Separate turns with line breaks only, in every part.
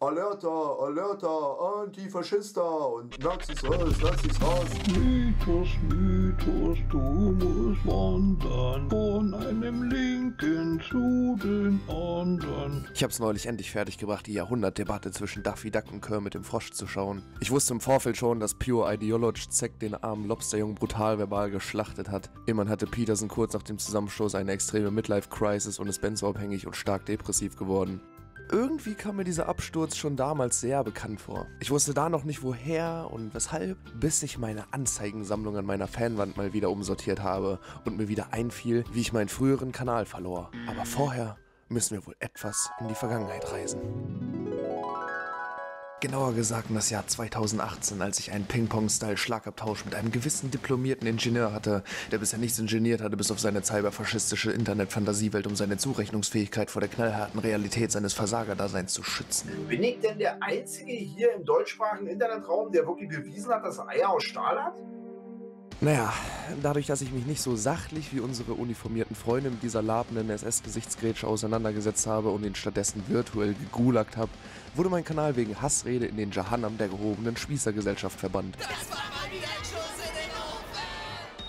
Alerta, Alerta, Antifaschista und Nazis raus, Nazis raus.
Mythos, Mythos, du musst wandern von einem Linken zu den anderen.
Ich hab's neulich endlich fertiggebracht, die Jahrhundertdebatte zwischen Daffy Duck und Kermit dem Frosch zu schauen. Ich wusste im Vorfeld schon, dass Pure Ideology Zack den armen Lobsterjungen brutal verbal geschlachtet hat. Immerhin hatte Peterson kurz nach dem Zusammenstoß eine extreme Midlife-Crisis und ist benzoabhängig und stark depressiv geworden. Irgendwie kam mir dieser Absturz schon damals sehr bekannt vor. Ich wusste da noch nicht woher und weshalb, bis ich meine Anzeigensammlung an meiner Fanwand mal wieder umsortiert habe und mir wieder einfiel, wie ich meinen früheren Kanal verlor. Aber vorher müssen wir wohl etwas in die Vergangenheit reisen. Genauer gesagt in das Jahr 2018, als ich einen Ping-Pong-Style-Schlagabtausch mit einem gewissen diplomierten Ingenieur hatte, der bisher nichts ingeniert hatte, bis auf seine cyberfaschistische Internet-Fantasiewelt, um seine Zurechnungsfähigkeit vor der knallharten Realität seines Versagerdaseins zu schützen.
Bin ich denn der Einzige hier im deutschsprachigen Internetraum, der wirklich bewiesen hat, dass er Eier aus Stahl hat?
Naja, dadurch, dass ich mich nicht so sachlich wie unsere uniformierten Freunde mit dieser labenden SS-Gesichtsgrätsche auseinandergesetzt habe und ihn stattdessen virtuell gegulagt habe, wurde mein Kanal wegen Hassrede in den Jahannam der gehobenen Spießergesellschaft verbannt.
Das war mal wieder ein Schuss in den Ofen!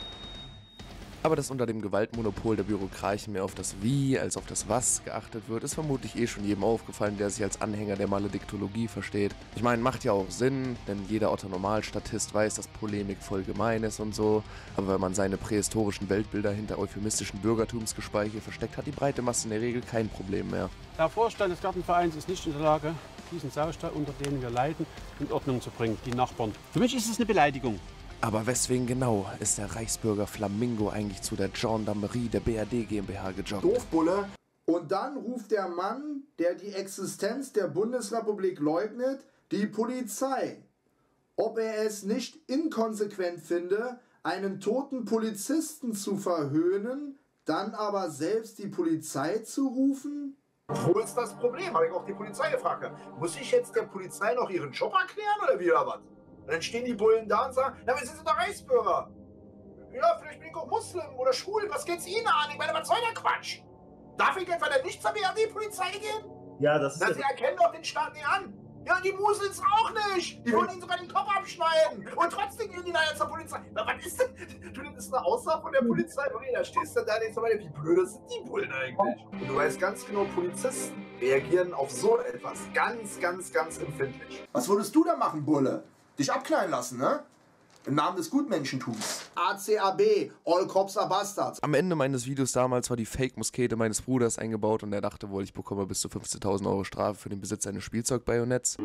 Aber dass unter dem Gewaltmonopol der Bürokraten mehr auf das Wie als auf das Was geachtet wird, ist vermutlich eh schon jedem aufgefallen, der sich als Anhänger der Malediktologie versteht. Ich meine, macht ja auch Sinn, denn jeder Otto-Normalstatist weiß, dass Polemik voll gemein ist und so, aber wenn man seine prähistorischen Weltbilder hinter euphemistischen Bürgertumsgespeiche versteckt, hat die breite Masse in der Regel kein Problem mehr.
Der Vorstand des Gartenvereins ist nicht in der Lage, diesen Saustall, unter dem wir leiden, in Ordnung zu bringen, die Nachbarn. Für mich ist es eine Beleidigung.
Aber weswegen genau ist der Reichsbürger Flamingo eigentlich zu der Gendarmerie der BRD GmbH gejoggt?
Doofbulle. Und dann ruft der Mann, der die Existenz der Bundesrepublik leugnet, die Polizei. Ob er es nicht inkonsequent finde, einen toten Polizisten zu verhöhnen, dann aber selbst die Polizei zu rufen? Wo ist das Problem? Habe ich auch die Polizei gefragt. Muss ich jetzt der Polizei noch ihren Job erklären oder wie oder was? Und dann stehen die Bullen da und sagen, na, wir sind doch Reichsbürger. Ja, vielleicht bin ich auch Muslim oder schwul. Was geht's Ihnen an? Ich meine, was soll der Quatsch? Darf ich etwa denn nicht zur BRD-Polizei gehen?
Ja, das ist
Na, Sie erkennen doch den Staat nicht an. Ja, die Muselns auch nicht. Die wollen Ihnen sogar den Kopf abschneiden. Und trotzdem gehen die nachher zur Polizei. Na, was ist denn? Du, das ist eine Aussage von der Polizei. Okay, da stehst du da und denkst mal, wie blöd sind die Bullen eigentlich? Und du weißt ganz genau, Polizisten reagieren auf so etwas ganz, ganz, ganz empfindlich. Was würdest du da machen, Bulle? Dich abknallen lassen, ne? Im Namen des Gutmenschentums. ACAB, All Cops are Bastards.
Am Ende meines Videos damals war die Fake-Muskete meines Bruders eingebaut und er dachte wohl, ich bekomme bis zu 15.000 Euro Strafe für den Besitz eines Spielzeugbajonetts.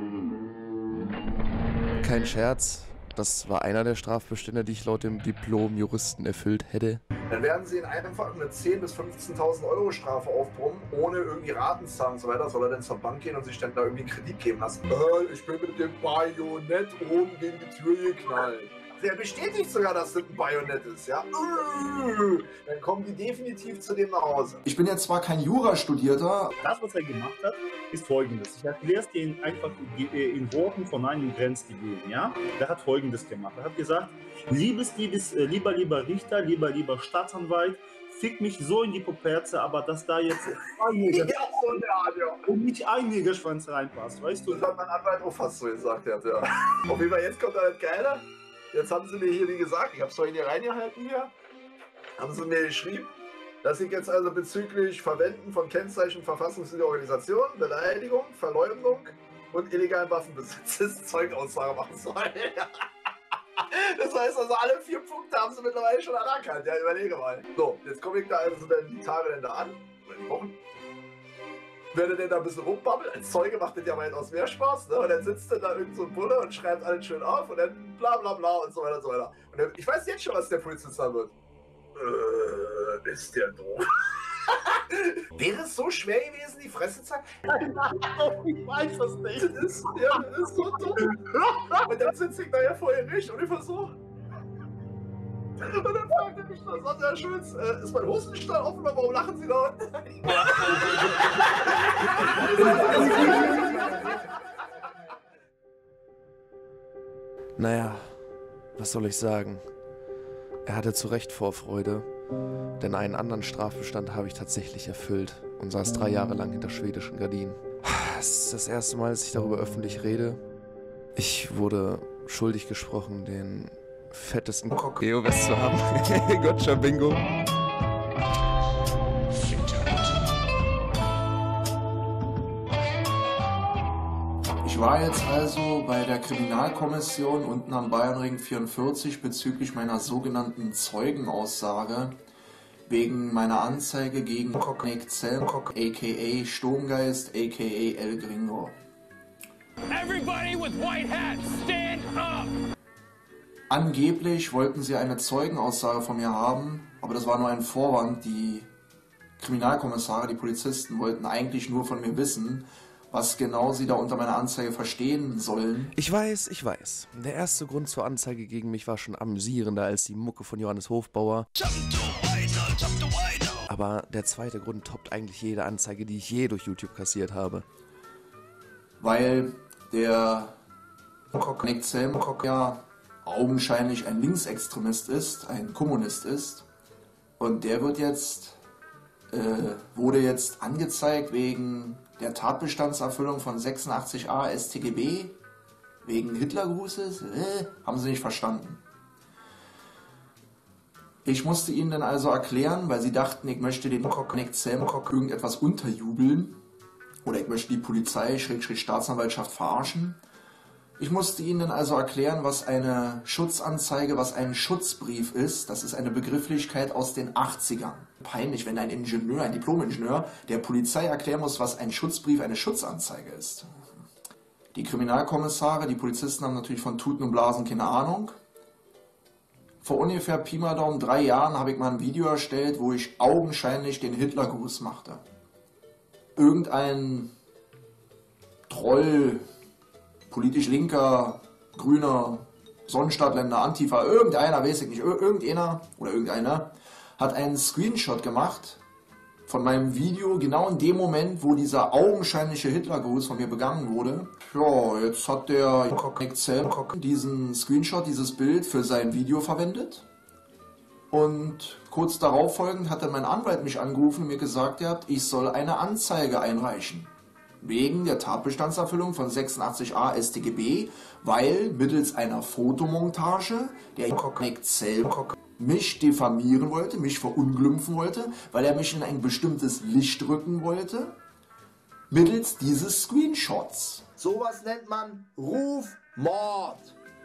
Kein Scherz, das war einer der Strafbestände, die ich laut dem Diplom-Juristen erfüllt hätte.
Dann werden sie in einfach eine 10.000 bis 15.000 Euro Strafe aufbrummen, ohne irgendwie Ratenzahlung und so weiter. Soll er dann zur Bank gehen und sich dann da irgendwie einen Kredit geben lassen? Ich bin mit dem Bajonett oben gegen die Tür geknallt. Der bestätigt sogar, dass das ein Bajonett ist, ja? Dann kommen die definitiv zu dem nach Hause. Ich bin jetzt zwar kein Jurastudierter.
das, was er gemacht hat, ist folgendes. Ich erkläre es dir einfach in Worten von einem Grenzgegeben, ja? Der hat folgendes gemacht. Er hat gesagt, lieber Richter, lieber Staatsanwalt, fick mich so in die Poperze, aber dass da jetzt und nicht ein Negerschwanz reinpasst, weißt du?
Das hat mein Anwalt auch fast so gesagt, ja. Auf jeden Fall, jetzt kommt da das Geile. Jetzt haben sie mir hier, wie gesagt, ich habe es vorhin hier reingehalten hier, haben sie mir geschrieben, dass ich jetzt also bezüglich Verwenden von Kennzeichen verfassungswidriger Organisationen, Beleidigung, Verleumdung und illegalen Waffenbesitz Zeugaussage machen soll. Das heißt also, alle 4 Punkte haben sie mittlerweile schon anerkannt. Ja, überlege mal. So, jetzt komme ich da also dann die Tage dann da an, oder die Wochen. Werde denn da ein bisschen rumbabbeln. Als Zeuge macht das ja weitaus mehr Spaß, ne? Und dann sitzt dann da irgend so ein Bulle und schreibt alles schön auf und dann bla bla bla und so weiter und so weiter. Und dann, ich weiß jetzt schon, was der Polizist sagen wird. Ist der doof. Wäre es so schwer gewesen, die Fresse zu halten?
Ich weiß das nicht.
Das ist so dumm. Und dann sitze ich da ja vor Gericht und ich versuche. Und dann fragt er mich noch, sagt Herr Schulz, ist mein Hosenstall offen oder warum lachen Sie da unten?
Naja, was soll ich sagen? Er hatte zu Recht Vorfreude, denn einen anderen Strafbestand habe ich tatsächlich erfüllt und saß 3 Jahre lang hinter schwedischen Gardinen. Es ist das erste Mal, dass ich darüber öffentlich rede. Ich wurde schuldig gesprochen, den fettesten Geowest zu haben. Gotcha, Bingo.
Ich war jetzt also bei der Kriminalkommission unten am Bayernring 44 bezüglich meiner sogenannten Zeugenaussage wegen meiner Anzeige gegen Nick Zell, a.k.a. Sturmgeist, a.k.a. El Gringo.
Everybody with white hats, stand up!
Angeblich wollten sie eine Zeugenaussage von mir haben, aber das war nur ein Vorwand. Die Kriminalkommissare, die Polizisten wollten eigentlich nur von mir wissen, was genau sie da unter meiner Anzeige verstehen sollen.
Ich weiß. Der erste Grund zur Anzeige gegen mich war schon amüsierender als die Mucke von Johannes Hofbauer. Aber der zweite Grund toppt eigentlich jede Anzeige, die ich je durch YouTube kassiert habe.
Weil der Nick Zell ja augenscheinlich ein Linksextremist ist, ein Kommunist ist. Und der wurde jetzt angezeigt wegen der Tatbestandserfüllung von 86a StGB, wegen Hitlergrußes. Haben sie nicht verstanden. Ich musste ihnen dann also erklären, weil sie dachten, ich möchte dem Nick Zell irgendetwas unterjubeln oder ich möchte die Polizei, Staatsanwaltschaft verarschen. Ich musste ihnen dann also erklären, was eine Schutzanzeige, was ein Schutzbrief ist. Das ist eine Begrifflichkeit aus den 80ern. Peinlich, wenn ein Ingenieur, ein Diplom-Ingenieur der Polizei erklären muss, was ein Schutzbrief, eine Schutzanzeige ist. Die Kriminalkommissare, die Polizisten haben natürlich von Tuten und Blasen keine Ahnung. Vor ungefähr Pi mal Daumen 3 Jahren habe ich mal ein Video erstellt, wo ich augenscheinlich den Hitlergruß machte. Irgendein Troll, politisch linker, grüner, Sonnenstadtländer, Antifa, irgendeiner, weiß ich nicht, irgendeiner oder irgendeiner hat einen Screenshot gemacht von meinem Video, genau in dem Moment, wo dieser augenscheinliche Hitlergruß von mir begangen wurde. Ja, jetzt hat der Nick Zell diesen Screenshot, dieses Bild für sein Video verwendet. Und kurz darauf folgend hat dann mein Anwalt mich angerufen und mir gesagt, ich soll eine Anzeige einreichen. Wegen der Tatbestandserfüllung von 86a StGB, weil mittels einer Fotomontage der Nick Zell mich diffamieren wollte, mich verunglimpfen wollte, weil er mich in ein bestimmtes Licht rücken wollte, mittels dieses Screenshots. Sowas nennt man Rufmord.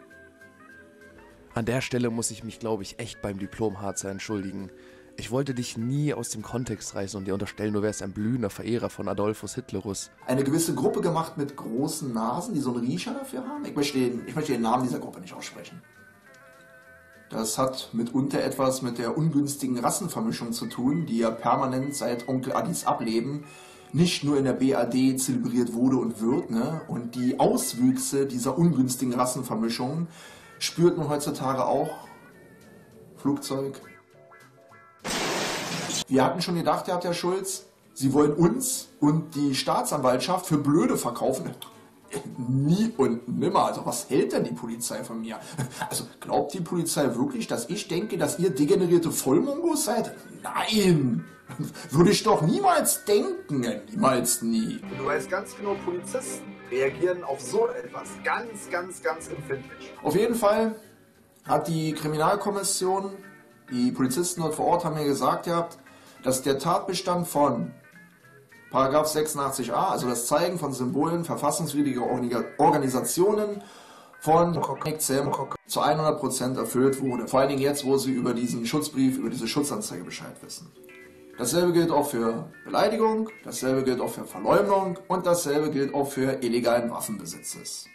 An der Stelle muss ich mich, glaube ich, echt beim Diplom-Harzer entschuldigen. Ich wollte dich nie aus dem Kontext reißen und dir unterstellen, du wärst ein blühender Verehrer von Adolphus Hitlerus.
Eine gewisse Gruppe gemacht mit großen Nasen, die so einen Riecher dafür haben. Ich möchte den Namen dieser Gruppe nicht aussprechen. Das hat mitunter etwas mit der ungünstigen Rassenvermischung zu tun, die ja permanent seit Onkel Addis Ableben nicht nur in der BAD zelebriert wurde und wird, ne? Und die Auswüchse dieser ungünstigen Rassenvermischung spürt man heutzutage auch. Flugzeug. Wir hatten schon gedacht, Herr Schulz, Sie wollen uns und die Staatsanwaltschaft für blöde verkaufen. Nie und nimmer. Also was hält denn die Polizei von mir? Also glaubt die Polizei wirklich, dass ich denke, dass ihr degenerierte Vollmongos seid? Nein! Würde ich doch niemals denken. Niemals nie. Du weißt ganz genau, Polizisten reagieren auf so etwas ganz, ganz, ganz empfindlich. Auf jeden Fall hat die Kriminalkommission, die Polizisten dort vor Ort haben mir gesagt, dass der Tatbestand von Paragraph 86a, also das Zeigen von Symbolen verfassungswidriger Organisationen von Nick Zell zu 100% erfüllt wurde. Vor allen Dingen jetzt, wo sie über diesen Schutzbrief, über diese Schutzanzeige Bescheid wissen. Dasselbe gilt auch für Beleidigung, dasselbe gilt auch für Verleumdung und dasselbe gilt auch für illegalen Waffenbesitzes.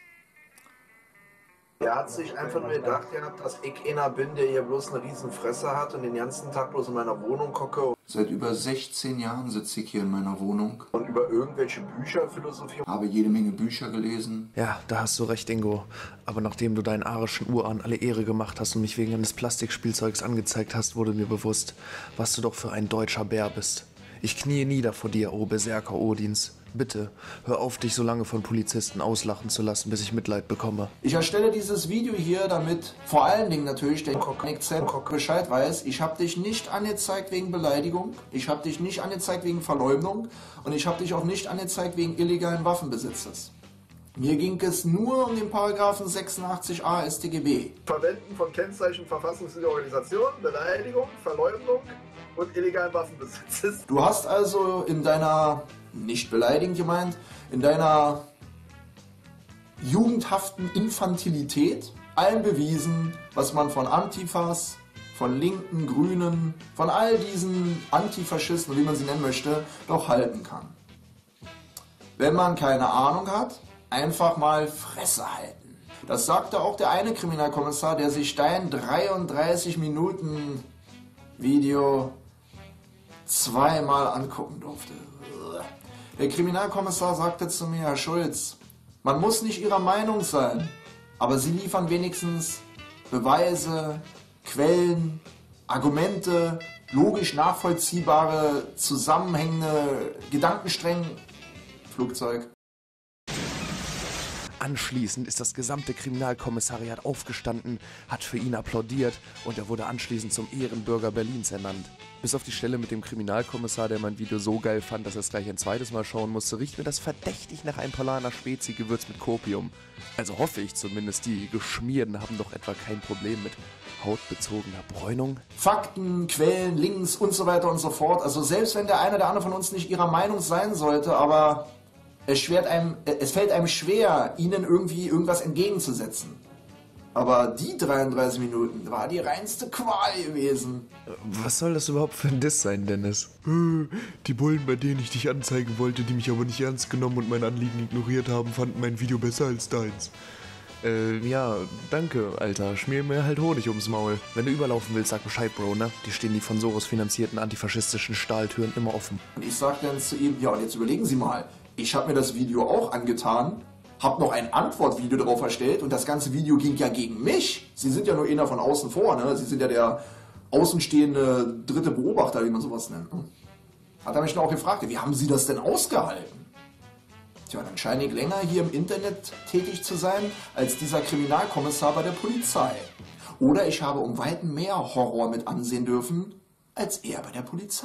Er hat sich einfach nur gedacht, dass ich einer bin, der hier bloß eine riesen Fresse hat und den ganzen Tag bloß in meiner Wohnung gucke. Seit über 16 Jahren sitze ich hier in meiner Wohnung. Und über irgendwelche Bücher philosophiere. Habe jede Menge Bücher gelesen.
Ja, da hast du recht, Ingo. Aber nachdem du deinen arischen Urahn alle Ehre gemacht hast und mich wegen eines Plastikspielzeugs angezeigt hast, wurde mir bewusst, was du doch für ein deutscher Bär bist. Ich kniee nieder vor dir, o Berserker Odins. Bitte, hör auf, dich so lange von Polizisten auslachen zu lassen, bis ich Mitleid bekomme.
Ich erstelle dieses Video hier, damit vor allen Dingen natürlich der Kock Bescheid weiß, ich habe dich nicht angezeigt wegen Beleidigung, ich habe dich nicht angezeigt wegen Verleumdung und ich habe dich auch nicht angezeigt wegen illegalen Waffenbesitzes. Mir ging es nur um den Paragraphen 86a StGB.
Verwenden von Kennzeichen verfassungswidriger Organisation, Beleidigung, Verleumdung und illegalen Waffenbesitzes.
Du hast also in deiner, nicht beleidigend gemeint, in deiner jugendhaften Infantilität allen bewiesen, was man von Antifas, von Linken, Grünen, von all diesen Antifaschisten, wie man sie nennen möchte, doch halten kann. Wenn man keine Ahnung hat, einfach mal Fresse halten. Das sagte auch der eine Kriminalkommissar, der sich dein 33 Minuten Video zweimal angucken durfte. Der Kriminalkommissar sagte zu mir, Herr Schulz, man muss nicht Ihrer Meinung sein, aber Sie liefern wenigstens Beweise, Quellen, Argumente, logisch nachvollziehbare, zusammenhängende Gedankenstränge. Flugzeug.
Anschließend ist das gesamte Kriminalkommissariat aufgestanden, hat für ihn applaudiert und er wurde anschließend zum Ehrenbürger Berlins ernannt. Bis auf die Stelle mit dem Kriminalkommissar, der mein Video so geil fand, dass er es gleich ein zweites Mal schauen musste, riecht mir das verdächtig nach einem Polaner Spezi gewürzt mit Kopium. Also hoffe ich zumindest, die Geschmierten haben doch etwa kein Problem mit hautbezogener Bräunung.
Fakten, Quellen, Links und so weiter und so fort. Also selbst wenn der eine oder andere von uns nicht ihrer Meinung sein sollte, aber es fällt einem schwer, ihnen irgendwie irgendwas entgegenzusetzen. Aber die 33 Minuten war die reinste Qual gewesen.
Was soll das überhaupt für ein Diss sein, Dennis? Die Bullen, bei denen ich dich anzeigen wollte, die mich aber nicht ernst genommen und mein Anliegen ignoriert haben, fanden mein Video besser als deins. Ja, danke, Alter. Schmier mir halt Honig ums Maul. Wenn du überlaufen willst, sag Bescheid, Bro, ne? Die stehen die von Soros finanzierten antifaschistischen Stahltüren immer offen.
Und ich sag dann zu ihm, ja, und jetzt überlegen Sie mal. Ich habe mir das Video auch angetan, habe noch ein Antwortvideo darauf erstellt und das ganze Video ging ja gegen mich. Sie sind ja nur einer von außen vor, ne? Sie sind ja der außenstehende dritte Beobachter, wie man sowas nennt. Hat er mich dann auch gefragt, wie haben Sie das denn ausgehalten? Tja, dann scheine ich länger hier im Internet tätig zu sein, als dieser Kriminalkommissar bei der Polizei. Oder ich habe um Weiten mehr Horror mit ansehen dürfen, als er bei der Polizei.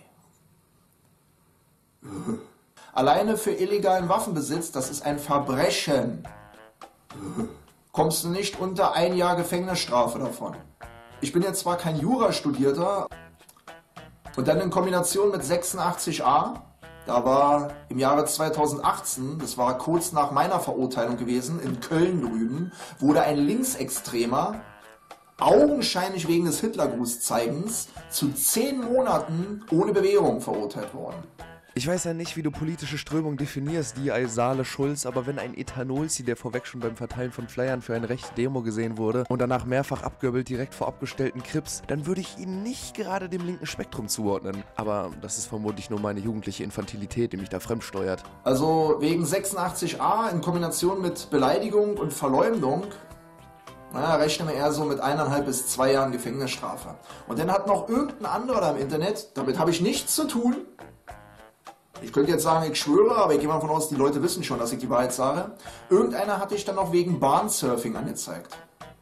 Alleine für illegalen Waffenbesitz, das ist ein Verbrechen. Kommst du nicht unter 1 Jahr Gefängnisstrafe davon. Ich bin jetzt zwar kein Jurastudierter, und dann in Kombination mit 86a, da war im Jahre 2018, das war kurz nach meiner Verurteilung gewesen, in Köln drüben, wurde ein Linksextremer, augenscheinlich wegen des Hitlergrußzeigens, zu 10 Monaten ohne Bewährung verurteilt worden.
Ich weiß ja nicht, wie du politische Strömung definierst, die als Saale Schulz, aber wenn ein Ethanolzi, der vorweg schon beim Verteilen von Flyern für eine rechte Demo gesehen wurde und danach mehrfach abgewirbelt direkt vor abgestellten Krips, dann würde ich ihn nicht gerade dem linken Spektrum zuordnen. Aber das ist vermutlich nur meine jugendliche Infantilität, die mich da fremdsteuert.
Also wegen 86a in Kombination mit Beleidigung und Verleumdung, naja, rechnen wir eher so mit 1,5 bis 2 Jahren Gefängnisstrafe. Und dann hat noch irgendein anderer da im Internet, damit habe ich nichts zu tun. Ich könnte jetzt sagen, ich schwöre, aber ich gehe mal davon aus, die Leute wissen schon, dass ich die Wahrheit sage. Irgendeiner hatte ich dann noch wegen Bahnsurfing angezeigt.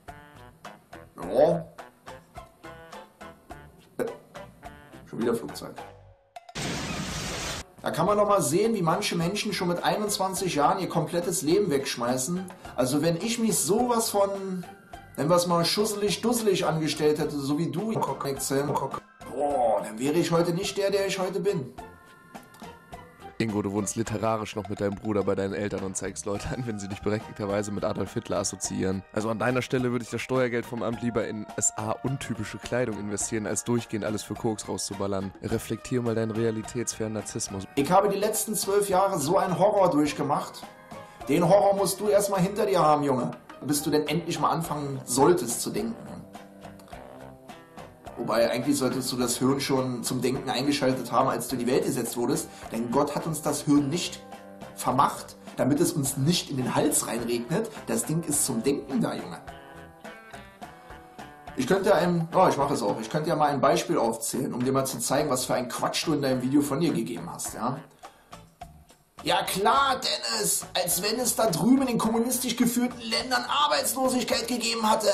Ja. Schon wieder Flugzeug. Da kann man noch mal sehen, wie manche Menschen schon mit 21 Jahren ihr komplettes Leben wegschmeißen. Also wenn ich mich sowas von, nennen wir es mal, schusselig-dusselig angestellt hätte, so wie du, boah, dann wäre ich heute nicht der ich heute bin.
Ingo, du wohnst literarisch noch mit deinem Bruder bei deinen Eltern und zeigst Leute an, wenn sie dich berechtigterweise mit Adolf Hitler assoziieren. Also an deiner Stelle würde ich das Steuergeld vom Amt lieber in SA-untypische Kleidung investieren, als durchgehend alles für Koks rauszuballern. Reflektier mal deinen realitätsfernen Narzissmus.
Ich habe die letzten 12 Jahre so einen Horror durchgemacht. Den Horror musst du erstmal hinter dir haben, Junge. Bis du denn endlich mal anfangen solltest zu denken. Wobei, eigentlich solltest du das Hirn schon zum Denken eingeschaltet haben, als du in die Welt gesetzt wurdest. Denn Gott hat uns das Hirn nicht vermacht, damit es uns nicht in den Hals reinregnet. Das Ding ist zum Denken da, Junge. Ich könnte ich könnte ja mal ein Beispiel aufzählen, um dir mal zu zeigen, was für ein Quatsch du in deinem Video von dir gegeben hast, ja.
Ja klar, Dennis, als wenn es da drüben in den kommunistisch geführten Ländern Arbeitslosigkeit gegeben hatte.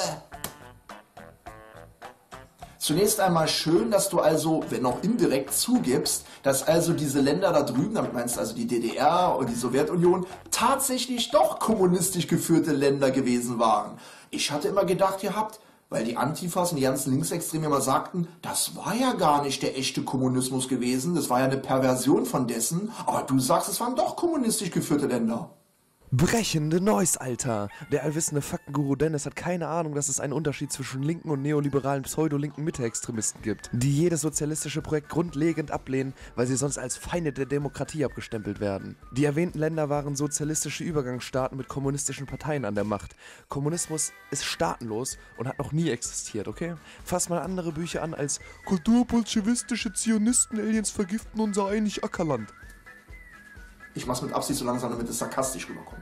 Zunächst einmal schön, dass du also, wenn auch indirekt, zugibst, dass also diese Länder da drüben, damit meinst du also die DDR und die Sowjetunion, tatsächlich doch kommunistisch geführte Länder gewesen waren. Ich hatte immer gedacht gehabt, weil die Antifas und die ganzen Linksextremen immer sagten, das war ja gar nicht der echte Kommunismus gewesen, das war ja eine Perversion von dessen, aber du sagst, es waren doch kommunistisch geführte Länder.
Brechende Neues, Alter! Der allwissende Faktenguru Dennis hat keine Ahnung, dass es einen Unterschied zwischen linken und neoliberalen pseudolinken Mitte-Extremisten gibt, die jedes sozialistische Projekt grundlegend ablehnen, weil sie sonst als Feinde der Demokratie abgestempelt werden. Die erwähnten Länder waren sozialistische Übergangsstaaten mit kommunistischen Parteien an der Macht. Kommunismus ist staatenlos und hat noch nie existiert, okay? Fass mal andere Bücher an als Kulturbolschewistische Zionisten-Aliens vergiften unser einig Ackerland.
Ich mach's mit Absicht so langsam, damit es sarkastisch rüberkommt.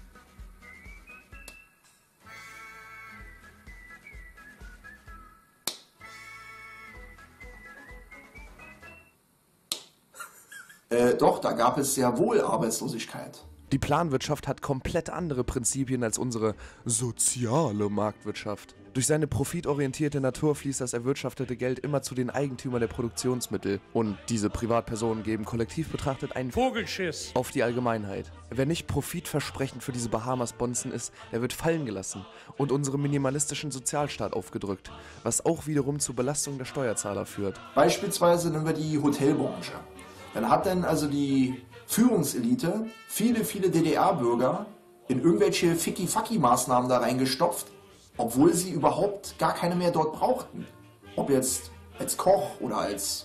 Doch, da gab es sehr wohl Arbeitslosigkeit.
Die Planwirtschaft hat komplett andere Prinzipien als unsere soziale Marktwirtschaft. Durch seine profitorientierte Natur fließt das erwirtschaftete Geld immer zu den Eigentümern der Produktionsmittel. Und diese Privatpersonen geben kollektiv betrachtet einen
Vogelschiss
auf die Allgemeinheit. Wer nicht profitversprechend für diese Bahamas-Bonzen ist, der wird fallen gelassen und unserem minimalistischen Sozialstaat aufgedrückt, was auch wiederum zur Belastung der Steuerzahler führt.
Beispielsweise nehmen wir die Hotelbranche. Dann hat dann also die Führungselite viele DDR-Bürger in irgendwelche Ficky-Facky-Maßnahmen da reingestopft, obwohl sie überhaupt gar keine mehr dort brauchten. Ob jetzt als Koch oder als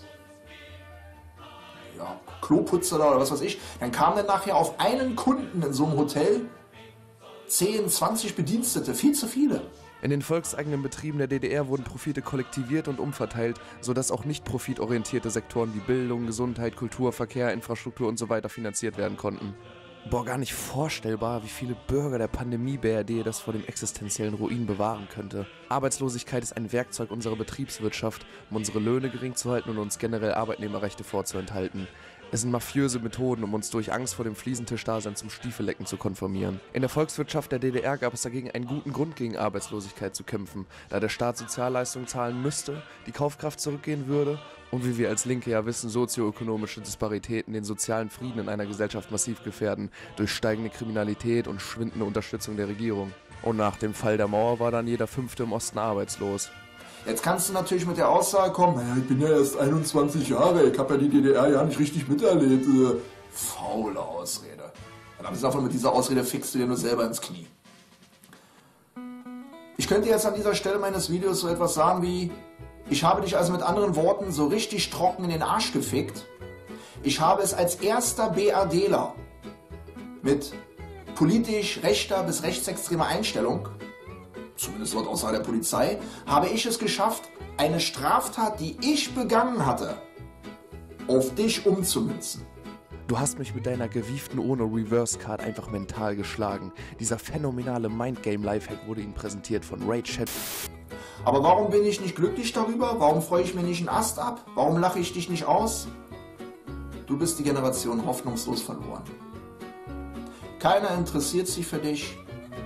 Kloputzer oder was weiß ich. Dann kamen dann nachher auf einen Kunden in so einem Hotel 10, 20 Bedienstete, viel zu viele.
In den volkseigenen Betrieben der DDR wurden Profite kollektiviert und umverteilt, sodass auch nicht profitorientierte Sektoren wie Bildung, Gesundheit, Kultur, Verkehr, Infrastruktur und so weiter finanziert werden konnten. Boah, gar nicht vorstellbar, wie viele Bürger der Pandemie-BRD das vor dem existenziellen Ruin bewahren könnte. Arbeitslosigkeit ist ein Werkzeug unserer Betriebswirtschaft, um unsere Löhne gering zu halten und uns generell Arbeitnehmerrechte vorzuenthalten. Es sind mafiöse Methoden, um uns durch Angst vor dem Fliesentischdasein zum Stiefellecken zu konformieren. In der Volkswirtschaft der DDR gab es dagegen einen guten Grund, gegen Arbeitslosigkeit zu kämpfen, da der Staat Sozialleistungen zahlen müsste, die Kaufkraft zurückgehen würde und wie wir als Linke ja wissen, sozioökonomische Disparitäten den sozialen Frieden in einer Gesellschaft massiv gefährden, durch steigende Kriminalität und schwindende Unterstützung der Regierung. Und nach dem Fall der Mauer war dann jeder Fünfte im Osten arbeitslos.
Jetzt kannst du natürlich mit der Aussage kommen, naja, ich bin ja erst 21 Jahre, ich habe ja die DDR ja nicht richtig miterlebt. Faule Ausrede. Dann bist du einfach mit dieser Ausrede fixt du dir nur selber ins Knie. Ich könnte jetzt an dieser Stelle meines Videos so etwas sagen wie, ich habe dich also mit anderen Worten so richtig trocken in den Arsch gefickt. Ich habe es als erster BRDler mit politisch rechter bis rechtsextremer Einstellung, zumindest laut Aussage der Polizei, habe ich es geschafft, eine Straftat, die ich begangen hatte, auf dich umzumünzen.
Du hast mich mit deiner gewieften ohne Reverse Card einfach mental geschlagen. Dieser phänomenale Mindgame-Lifehack wurde Ihnen präsentiert von Rage.
Aber warum bin ich nicht glücklich darüber? Warum freue ich mir nicht einen Ast ab? Warum lache ich dich nicht aus? Du bist die Generation hoffnungslos verloren. Keiner interessiert sich für dich.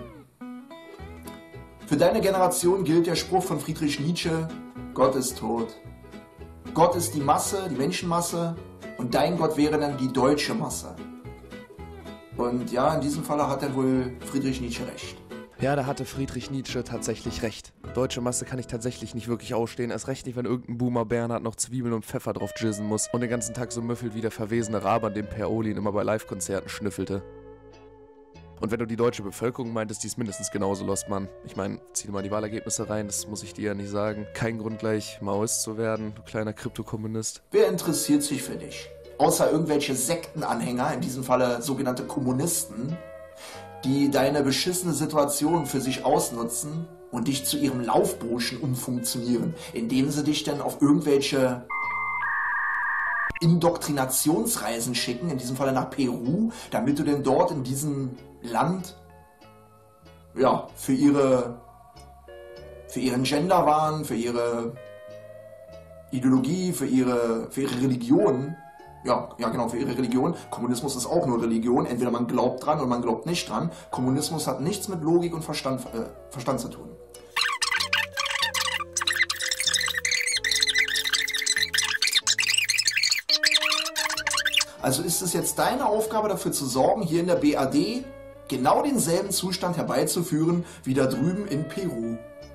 Für deine Generation gilt der Spruch von Friedrich Nietzsche, Gott ist tot. Gott ist die Masse, die Menschenmasse und dein Gott wäre dann die deutsche Masse. Und ja, in diesem Falle hat dann wohl Friedrich Nietzsche recht.
Ja, da hatte Friedrich Nietzsche tatsächlich recht. Deutsche Masse kann ich tatsächlich nicht wirklich ausstehen, erst recht nicht, wenn irgendein Boomer Bernhard noch Zwiebeln und Pfeffer drauf jizzen muss und den ganzen Tag so müffelt wie der verwesene Rabe, an dem Per Olin immer bei Live-Konzerten schnüffelte. Und wenn du die deutsche Bevölkerung meintest, die ist mindestens genauso lost, Mann. Ich meine, zieh dir mal die Wahlergebnisse rein, das muss ich dir ja nicht sagen. Kein Grund gleich Maoist zu werden, du kleiner Kryptokommunist.
Wer interessiert sich für dich? Außer irgendwelche Sektenanhänger, in diesem Falle sogenannte Kommunisten, die deine beschissene Situation für sich ausnutzen und dich zu ihrem Laufburschen umfunktionieren, indem sie dich dann auf irgendwelche Indoktrinationsreisen schicken, in diesem Falle nach Peru, damit du denn dort in diesem Land ja, für ihren Genderwahn, für ihre Ideologie, für ihre Religion Ja, genau, für ihre Religion. Kommunismus ist auch nur Religion. Entweder man glaubt dran oder man glaubt nicht dran. Kommunismus hat nichts mit Logik und Verstand zu tun. Also ist es jetzt deine Aufgabe, dafür zu sorgen, hier in der BRD genau denselben Zustand herbeizuführen wie da drüben in Peru.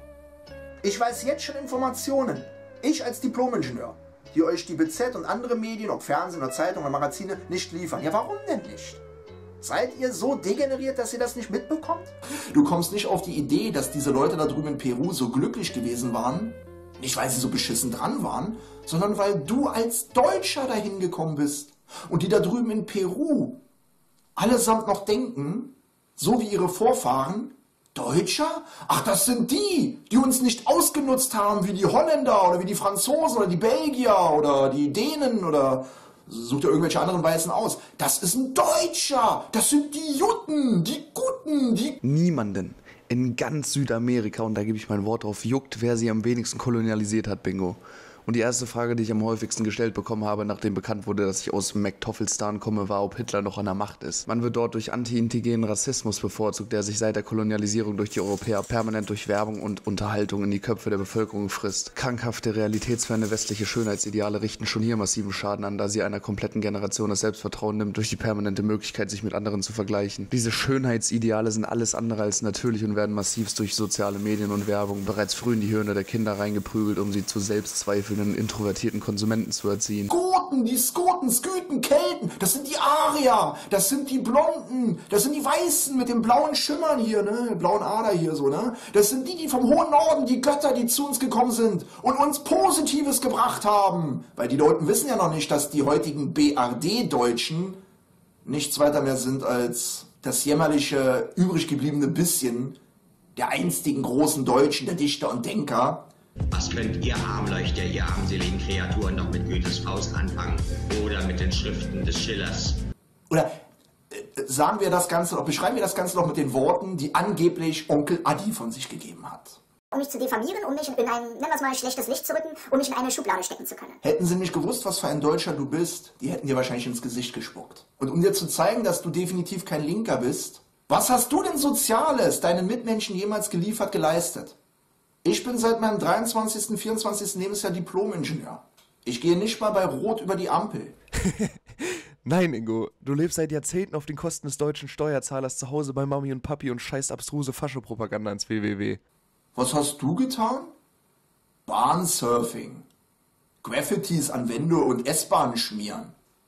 Ich weiß jetzt schon Informationen. Ich als Diplom-Ingenieur, die euch die BZ und andere Medien, ob Fernsehen oder Zeitung oder Magazine, nicht liefern. Ja, warum denn nicht? Seid ihr so degeneriert, dass ihr das nicht mitbekommt? Du kommst nicht auf die Idee, dass diese Leute da drüben in Peru so glücklich gewesen waren, nicht weil sie so beschissen dran waren, sondern weil du als Deutscher dahin gekommen bist. Und die da drüben in Peru allesamt noch denken, so wie ihre Vorfahren, Deutscher? Ach, das sind die uns nicht ausgenutzt haben, wie die Holländer oder wie die Franzosen oder die Belgier oder die Dänen oder sucht ihr irgendwelche anderen Weißen aus. Das ist ein Deutscher, das sind die Jutten, die Guten, die...
Niemanden in ganz Südamerika, und da gebe ich mein Wort drauf, juckt, wer sie am wenigsten kolonialisiert hat, Bingo. Und die erste Frage, die ich am häufigsten gestellt bekommen habe, nachdem bekannt wurde, dass ich aus McToffelstan komme, war, ob Hitler noch an der Macht ist. Man wird dort durch anti-indigenen Rassismus bevorzugt, der sich seit der Kolonialisierung durch die Europäer permanent durch Werbung und Unterhaltung in die Köpfe der Bevölkerung frisst. Krankhafte, realitätsferne westliche Schönheitsideale richten schon hier massiven Schaden an, da sie einer kompletten Generation das Selbstvertrauen nimmt durch die permanente Möglichkeit, sich mit anderen zu vergleichen. Diese Schönheitsideale sind alles andere als natürlich und werden massivst durch soziale Medien und Werbung bereits früh in die Hirne der Kinder reingeprügelt, um sie zu Selbstzweifeln introvertierten Konsumenten zu erziehen.
Goten, die Skoten, Sküten, Kelten, das sind die Arier, das sind die Blonden, das sind die Weißen mit den blauen Schimmern hier, ne, blauen Ader hier so, ne. Das sind die vom hohen Norden, die Götter, die zu uns gekommen sind und uns Positives gebracht haben. Weil die Leute wissen ja noch nicht, dass die heutigen BRD-Deutschen nichts weiter mehr sind als das jämmerliche, übrig gebliebene bisschen der einstigen großen Deutschen, der Dichter und Denker.
Was könnt ihr Armleuchter, ihr armseligen Kreaturen noch mit Goethes Faust anfangen? Oder mit den Schriften des Schillers?
Oder beschreiben wir das Ganze noch mit den Worten, die angeblich Onkel Adi von sich gegeben hat.
Um mich zu diffamieren, um mich in ein, nennen wir es mal, schlechtes Licht zu rücken, um mich in eine Schublade stecken zu können.
Hätten sie nicht gewusst, was für ein Deutscher du bist, die hätten dir wahrscheinlich ins Gesicht gespuckt. Und um dir zu zeigen, dass du definitiv kein Linker bist, was hast du denn Soziales deinen Mitmenschen jemals geleistet? Ich bin seit meinem 23., 24. Lebensjahr Diplom-Ingenieur. Ich gehe nicht mal bei Rot über die Ampel.
Nein, Ingo, du lebst seit Jahrzehnten auf den Kosten des deutschen Steuerzahlers zu Hause bei Mami und Papi und scheißt abstruse Faschopropaganda ins WWW.
Was hast du getan? Bahnsurfing. Graffitis an Wände und S-Bahnen schmieren.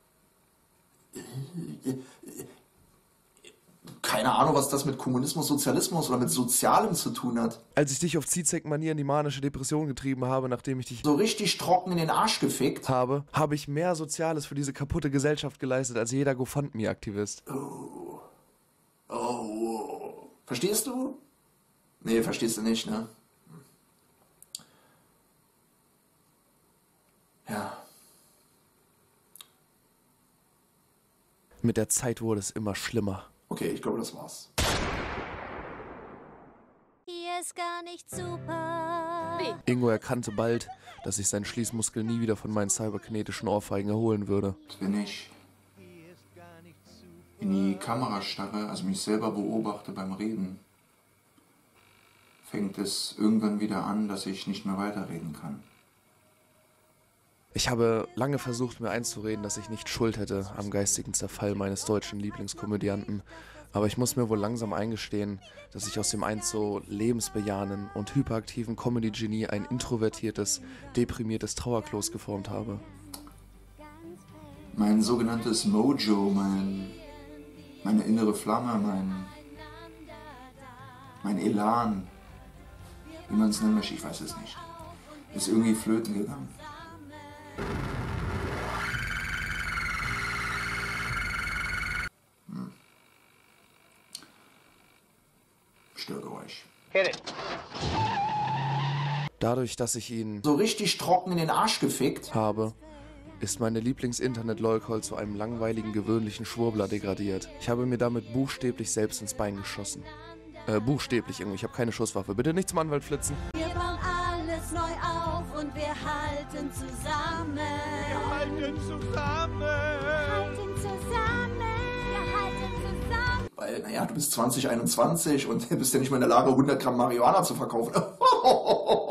Keine Ahnung, was das mit Kommunismus, Sozialismus oder mit Sozialem zu tun hat.
Als ich dich auf Zizek-Manier in die manische Depression getrieben habe, nachdem ich dich
so richtig trocken in den Arsch gefickt
habe, habe ich mehr Soziales für diese kaputte Gesellschaft geleistet als jeder GoFundMe-Aktivist.
Oh. Verstehst du? Nee, verstehst du nicht, ne? Ja.
Mit der Zeit wurde es immer schlimmer.
Okay, ich glaube, das war's.
Hier ist gar nicht super.
Ingo erkannte bald, dass sich sein Schließmuskel nie wieder von meinen cyberkinetischen Ohrfeigen erholen würde.
Wenn ich in die Kamera starre, also mich selber beobachte beim Reden, fängt es irgendwann wieder an, dass ich nicht mehr weiterreden kann.
Ich habe lange versucht, mir einzureden, dass ich nicht Schuld hätte am geistigen Zerfall meines deutschen Lieblingskomödianten, aber ich muss mir wohl langsam eingestehen, dass ich aus dem einst so lebensbejahenden und hyperaktiven Comedy-Genie ein introvertiertes, deprimiertes Trauerklos geformt habe.
Mein sogenanntes Mojo, meine innere Flamme, mein Elan, wie man es nennen möchte, ich weiß es nicht, ist irgendwie flöten gegangen. Störgeräusch.
Dadurch, dass ich ihn
so richtig trocken in den Arsch gefickt
habe, ist meine Lieblings-Internet-Lolcall zu einem langweiligen, gewöhnlichen Schwurbler degradiert. Ich habe mir damit buchstäblich selbst ins Bein geschossen. Buchstäblich irgendwie, ich habe keine Schusswaffe. Bitte nicht zum Anwalt flitzen.
Wir bauen alles neu auf und wir halten zusammen.
Wir halten zusammen.
weil, naja, du bist 2021 und bist ja nicht mehr in der Lage, 100 Gramm Marihuana zu verkaufen.